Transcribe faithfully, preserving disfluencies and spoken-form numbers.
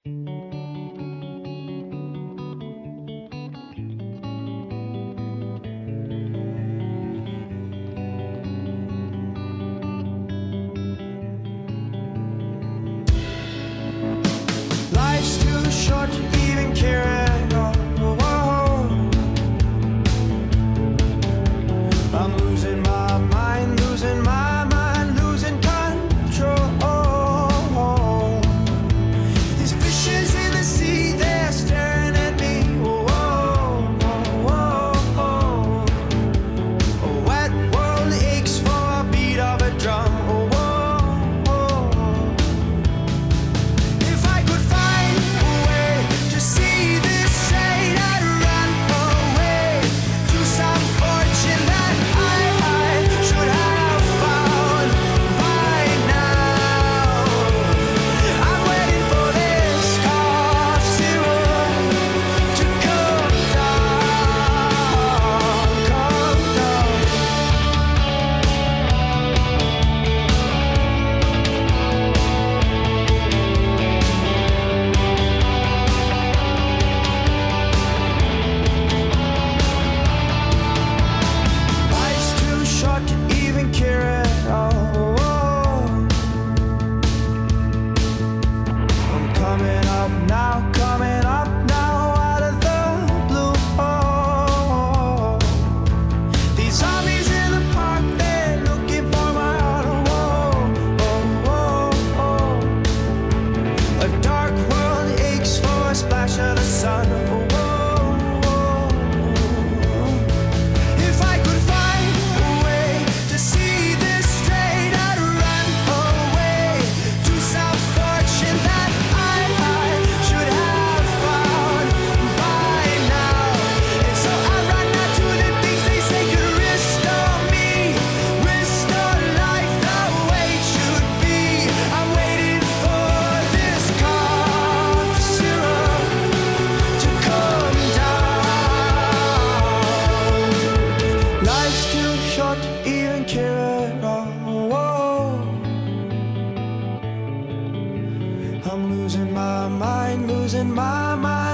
Life's too short to even care at all. I'm losing my mind, losing my mind, losing control. These fishes in the sea, they're staring at me. Whoa, whoa, whoa. A wet world aches for a beat of a drum. Whoa, whoa. If I could find a way to see this straight, I'd run away to some fortune that I, I should have found by now. I'm waiting for this cough syrup to come down, come down. Life's too short to even care at all. I'm coming up now, coming up now out of the blue. These zombies in the park, they're looking for my heart. A dark world aches for a splash of the sun. If I could find a way to see this straight, I'd run away to some fortune that I, I should have found by now. And so I run out to the things they say could restore me, restore life the way it should be. I'm waiting for this cough syrup to come down. Life's too short to even care at all. I'm losing my mind, losing my mind.